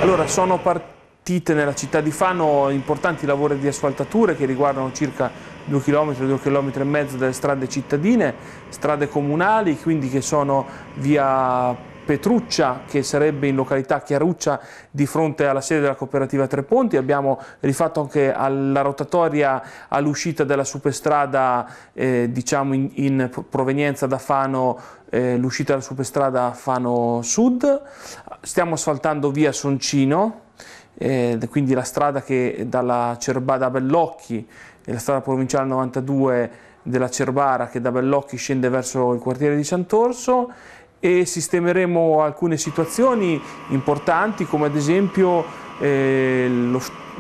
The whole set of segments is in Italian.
Allora, sono partite nella città di Fano importanti lavori di asfaltature che riguardano circa 2 km, 2 km e mezzo delle strade cittadine, strade comunali, quindi che sono via Petruccia, che sarebbe in località Chiaruccia di fronte alla sede della cooperativa Tre Ponti. Abbiamo rifatto anche la rotatoria all'uscita della superstrada diciamo in provenienza da Fano, l'uscita della superstrada Fano Sud. Stiamo asfaltando via Soncino, quindi la strada che da Bellocchi, la strada provinciale 92 della Cerbara che da Bellocchi scende verso il quartiere di Sant'Orso, e sistemeremo alcune situazioni importanti, come ad esempio il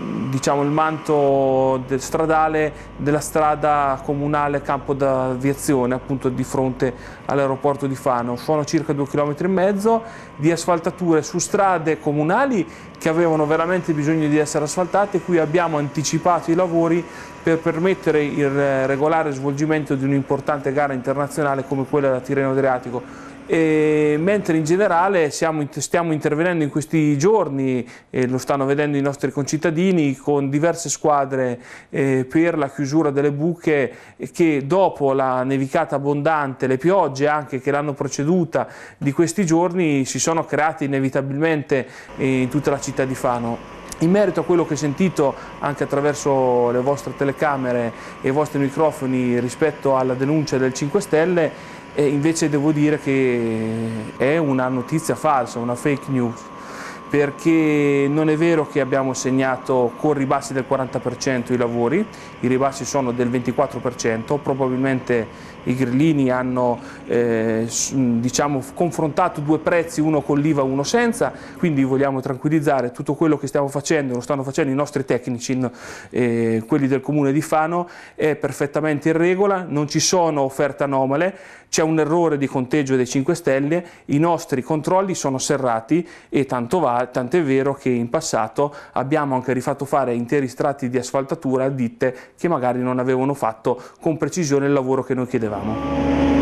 manto stradale della strada comunale Campo d'Aviazione, appunto di fronte all'aeroporto di Fano. Sono circa 2 km e mezzo di asfaltature su strade comunali che avevano veramente bisogno di essere asfaltate. Qui abbiamo anticipato i lavori per permettere il regolare svolgimento di un'importante gara internazionale come quella da Tirreno Adriatico. Mentre in generale stiamo intervenendo in questi giorni, lo stanno vedendo i nostri concittadini, con diverse squadre per la chiusura delle buche che dopo la nevicata abbondante, le piogge anche che l'hanno preceduta di questi giorni, si sono create inevitabilmente in tutta la città di Fano. In merito a quello che ho sentito anche attraverso le vostre telecamere e i vostri microfoni rispetto alla denuncia del 5 Stelle, invece devo dire che è una notizia falsa, una fake news, perché non è vero che abbiamo segnato con ribassi del 40% i lavori, i ribassi sono del 24%, probabilmente i grillini hanno confrontato due prezzi, uno con l'IVA e uno senza, quindi vogliamo tranquillizzare: tutto quello che stiamo facendo, lo stanno facendo i nostri tecnici, quelli del comune di Fano, è perfettamente in regola, non ci sono offerte anomale, c'è un errore di conteggio dei 5 Stelle, i nostri controlli sono serrati e tant'è vero che in passato abbiamo anche rifatto fare interi strati di asfaltatura a ditte che magari non avevano fatto con precisione il lavoro che noi chiedevamo.